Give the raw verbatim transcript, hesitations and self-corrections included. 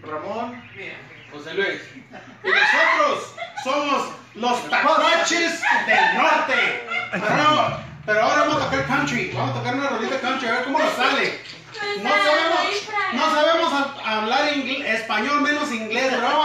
Ramón, José Luis. Y nosotros somos los Tacuaches del Norte. Pero, pero ahora vamos a tocar country. Vamos a tocar una rolita country, a ver cómo nos sale. No sabemos, no sabemos hablar inglés, español menos inglés, pero vamos